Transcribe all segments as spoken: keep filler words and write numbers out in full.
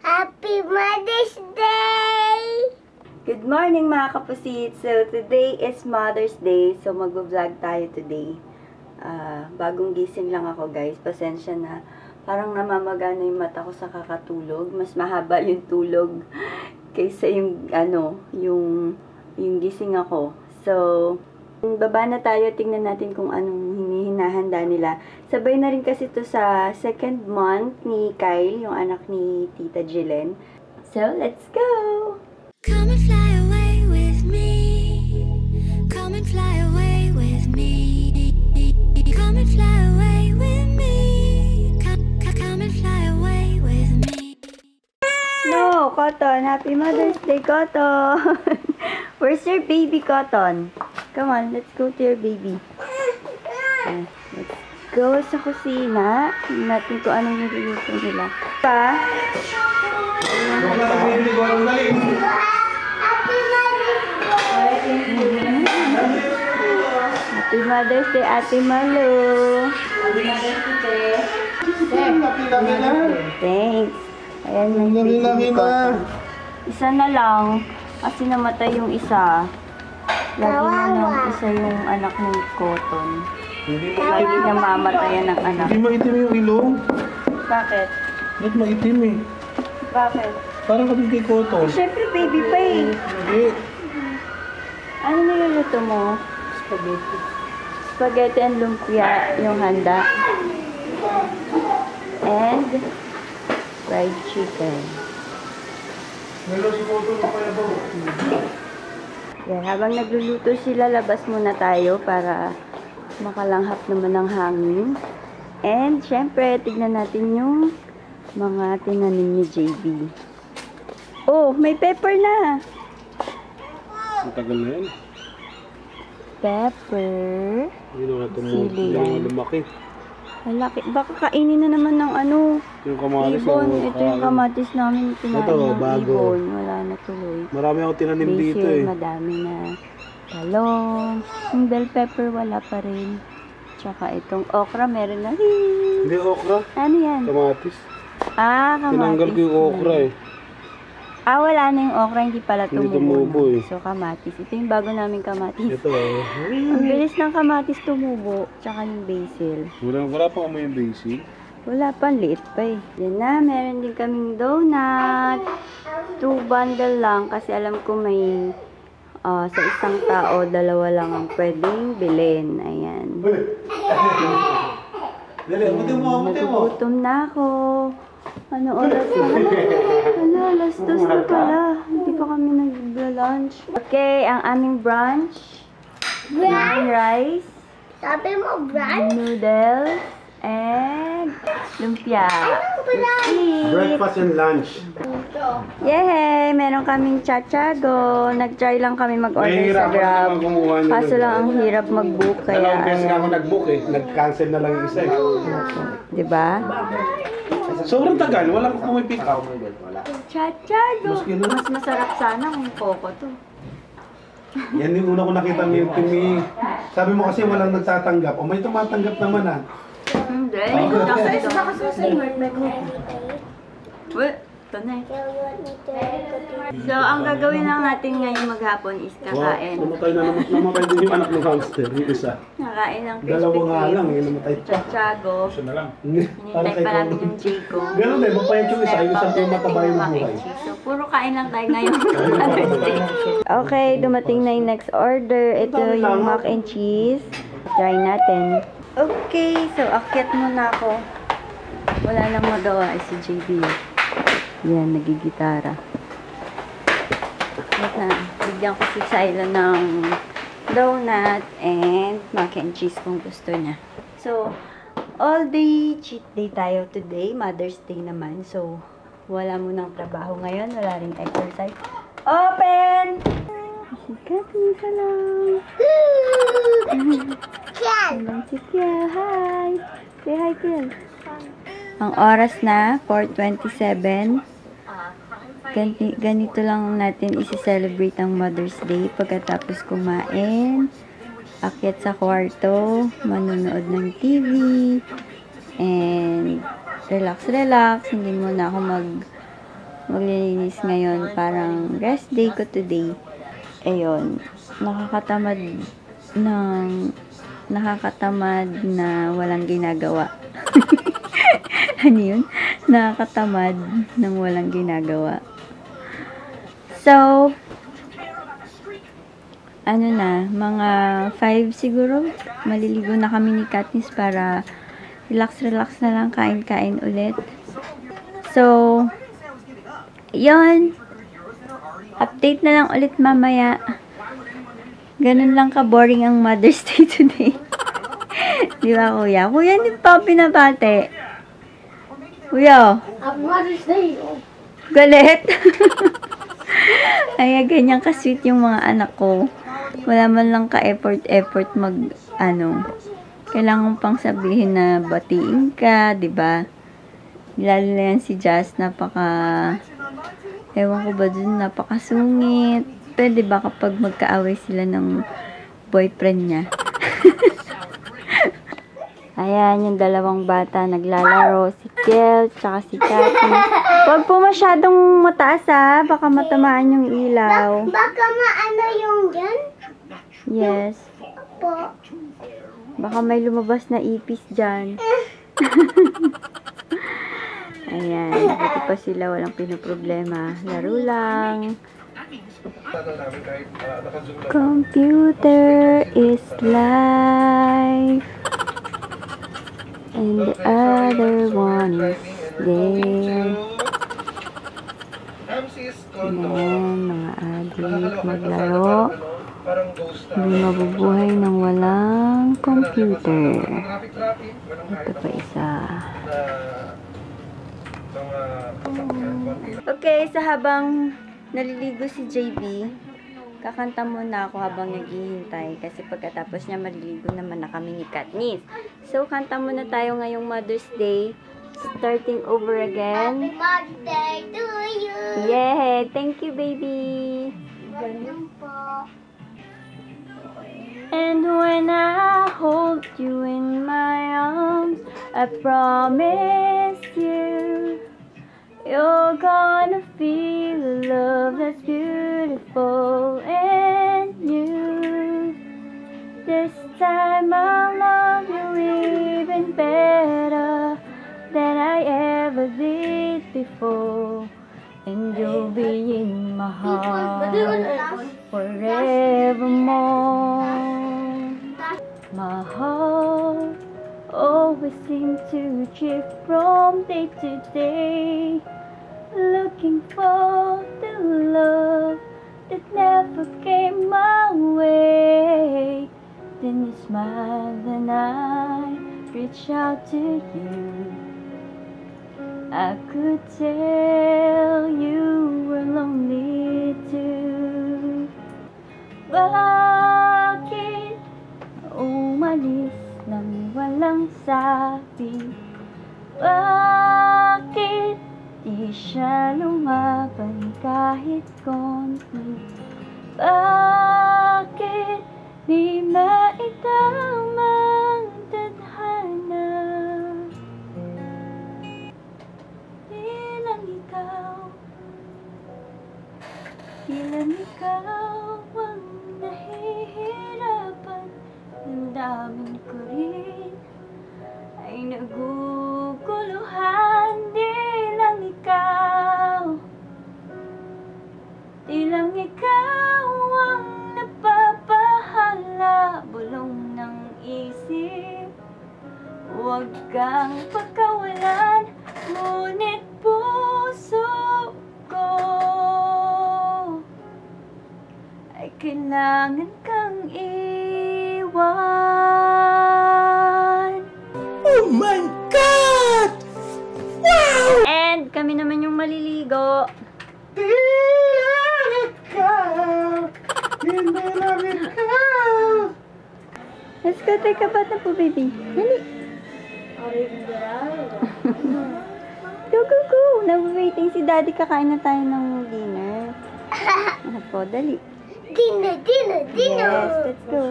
Happy Mother's Day! Good morning mga kapusit! So, today is Mother's Day. So, mag-vlog tayo today. Uh, bagong gising lang ako guys. Pasensya na. Parang namamaga na yung mata ko sa kakatulog. Mas mahaba yung tulog kaysa yung, ano, yung, yung gising ako. So, baba na tayo. Tingnan natin kung anong hinihinahanda nila. Sabay na rin kasi to sa second month ni Kyle, yung anak ni Tita Jillen. So, let's go! Come and fly away with me. Come and fly away with me. Come and fly away with me. Come, come and fly away with me. No, Cotton. Happy Mother's Day, Cotton. Where's your baby, Cotton? Come on, let's go to your baby. Uh, let's go sa kusina. Tingnan natin kung anong niluluto nila. Pa? Happy Mother's Day, Ate Malu. Happy Mother's Day. Thanks. Ayan, may baby Cotton. Isa na lang. Kasi namatay yung isa. Lagi na lang isa yung anak ng Cotton. Lagi na mamatayan ng anak. Hindi maitim yung ilong. Bakit? Ba't maitim eh? Bakit? Parang kami kay Cotton. Siyempre baby pa eh. Hindi. Ano niluluto mo? Spaghetti. Spaghetti and lumpia yung handa. And fried chicken. Hello, si Cotton na kaya ba? Yan, habang nagluluto sila, labas muna tayo para makalanghap naman ng hangin. And, syempre, tignan natin yung mga tinanim ni J B. Oh, may pepper na! Ang tagal na yan. Pepper. Hindi na ito mo. Sili Hindi yan. na lumaki. Malaki. Baka kainin na naman ng ano, Yung kamatis. ibon. yung Ito yung kamatis namin tinanim Ito, ng bago. ibon. Wala na tuloy. Marami ako tinanim dito Basil, eh. madami na. Talong. Yung bell pepper, wala pa rin. Tsaka itong okra, meron na rin. Hindi okra. Ano yan? Kamatis. Ah, kamatis. Tinanggal ko yung okra eh. Ah, wala na yung okra, hindi pala Hindi tumubo. tumubo eh. So, kamatis. Ito yung bago naming kamatis. Ito eh. Ang bilis ng kamatis tumubo. Tsaka yung basil. Wala, wala pa kami yung basil. Wala pa, liit pa eh. Yan na, meron din kaming donut. Two bundle lang kasi alam ko may uh, sa isang tao, dalawa lang ang pwedeng bilhin. Ayan. Dali, abutin mo, abutin mo. Nagugutom na ako. Ano oras na? Ano, alas dos na pala. Hindi pa kami nag-lunch. Okay, ang aming brunch. Brunch? Rice. Sabi mo, brunch? Noodles. And lumpia. Let's eat. Breakfast and lunch. Yay! Meron kaming chachago. Nag-try lang kami mag-order sa Nahihirapan Grab. naman kumuha nila Kaso ng lang ang hirap mag-book. Kaya Dalawang beses nga ako ano, nag-book eh. Nag-cancel na lang yung isa eh. diba? Sobrang tagal. Walang pumipick up. Chachago! Maski na. Mas masarap sana kung coco to. Yan yung una ko nakita ni Timmy. Sabi mo kasi walang nagtatanggap. O may tumatanggap naman ah. Hindi. Well, ito na eh. So, ang gagawin lang natin ngayong maghapon is kakain. Wow, namatay na naman. Namatay din yung anak ng hamster. Yung isa. Kakain ng crispy Dalawa nga lang eh. cream. Namatay pa. Chachago. na lang. Hinintay pa namin yung Jayco. Ganun eh. Mapayat yung isa. Yung isang yung matabay ng buhay. So, puro kain lang tayo ngayon. Okay, dumating na yung next order. Ito yung mac and cheese. Try natin. Okay, so akyat muna ako. Wala nang magawa ay si J B. Yan, nagigitara. Wait na, bigyan ko si Silo ng donut and mac and cheese kung gusto niya. So, all day cheat day tayo today. Mother's Day naman. So, wala mo ng trabaho ngayon. Wala ring exercise. Open! Sikat, isa lang. Yan! Si Kiel, hi! Say hi, Kiel. Ang oras na, four twenty-seven. Ganito, ganito lang natin isi-celebrate ang Mother's Day pagkatapos kumain. akyat sa kwarto, manonood ng T V, and relax, relax. Hindi mo na ako mag maglilinis ngayon. Parang rest day ko today. Ayun, nakakatamad ng nakakatamad na walang ginagawa. Ano yun? Nakakatamad ng walang ginagawa. So, ano na, mga five siguro, maliligo na kami ni Katniss para relax-relax na lang, kain-kain ulit. So, yun. Update na lang ulit mamaya. Ganun lang ka-boring ang Mother's Day today. Di ba, kuya? Kuya, hindi pa pinabate. Kuya. Happy Mother's Day. Galit. Ay, ganyan ka-sweet yung mga anak ko. Wala man lang ka-effort-effort mag, ano, kailangan pang sabihin na batiin ka, di ba? Lalo na yan si Jazz, napaka, ewan ko ba dun, napakasungit. Pwede ba kapag magkaaway sila ng boyfriend niya? Ayan, yung dalawang bata naglalaro. Si Kel, tsaka si Cathy. Huwag po masyadong mataas ha. Baka matamaan yung ilaw. Baka maano yung yan? Yes. Po. Baka may lumabas na ipis dyan. Ayan, buti pa sila. Walang pinoproblema. Laro lang. Computer is life. And the other one is there. Ayan, mga adik, maglaro. Hindi mabubuhay ng walang computer. Ito pa isa. Okay, sa habang naliligo si J B, kakanta muna ako habang naghihintay kasi pagkatapos niya maliligo naman na kami ni Katniss. So, kanta muna tayo ngayong Mother's Day. Starting over again. Happy Mother's Day to you. Yeah, thank you, baby. Ganun po. And when I hold you in my arms, I promise you, you're gonna feel a love that's beautiful and new. This time I'll love you even better than I ever did before. And you'll be in my heart forevermore. My heart always seems to drift from day to day, looking for the love that never came my way. Then you smile and I reach out to you. I could tell you were lonely too. Bakit umalis nang walang sabi? Bakit di siya lumaban kahit konti? Bakit di maitamang tadhana? Ilang ikaw, ilang ikaw ang nahihirapan. Damdamin ko rin ay naguguluhan. Di lang ikaw, di lang ikaw ang napapahala. Bulong ng isip, huwag kang pagkawalan. Ngunit puso ko ay kailangan kang iwan. Oh my God! Wow! And kami naman yung maliligo. Let's go take a bath na po, baby. Dali. Go, go, go. Nag-waiting si daddy. Kakain na tayo ng dinner. Ano po, dali. Dinner, dinner, dinner. Yes, let's go.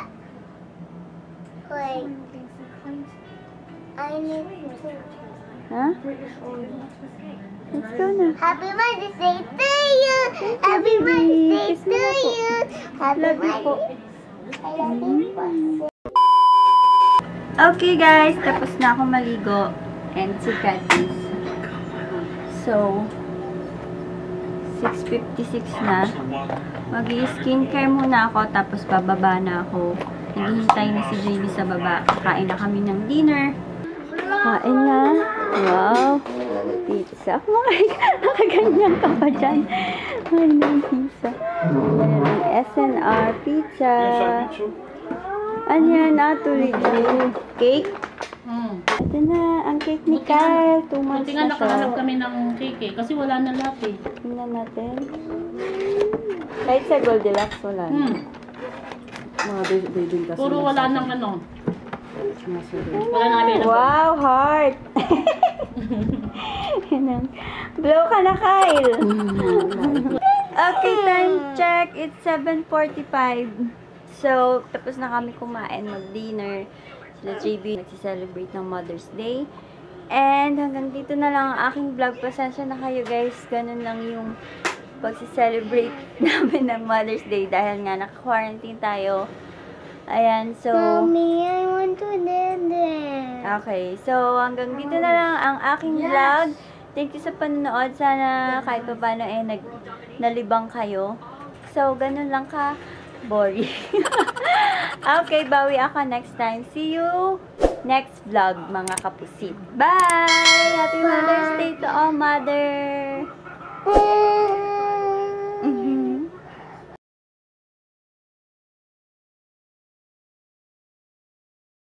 Wait. I need to. Ha? Let's go na. Happy Mother's Day to you. Happy Mother's Day Kiss to mo na po. you. Happy Love you po. Mother's I love you po. Okay guys, tapos na ako maligo. And si Katis. So, six fifty-six na. Mag-i-skincare muna ako, tapos bababa na ako. Naghihintay na si J B sa baba. Kain na kami ng dinner. Kain na. Wow. Pizza. Nakaganyan ka pa dyan. Ay, ng pizza. Ayan ang S N R pizza. Ano yan? Natuloy din. Cake. Hmm. Ito na, ang cake ni Kyle. Two months Buti nga na nakahanap siya. kami ng cake eh, kasi wala na lahat eh. Tingnan natin. Kahit sa Goldilocks, wala na. Hmm. Mga baby kasi. Puro wala nang ano. Masuri. Wala nang available. Wow, heart! Yan ang- Blow ka na, Kyle! Okay, time check. It's seven forty-five. So, tapos na kami kumain, mag-dinner. Sila J B nagsi-celebrate ng Mother's Day. And hanggang dito na lang ang aking vlog. Pasensya na kayo guys. Ganun lang yung pagsi-celebrate namin ng Mother's Day dahil nga naka-quarantine tayo. Ayan, so... Mommy, I want to dance. Okay, so hanggang dito na lang ang aking vlog. Thank you sa panonood. Sana kahit pa paano eh nag nalibang kayo. So, ganun lang ka. Boring. Okay, bawi ako next time. See you next vlog, mga kapusit. Bye! Happy Mother's Day to all mother! Bye.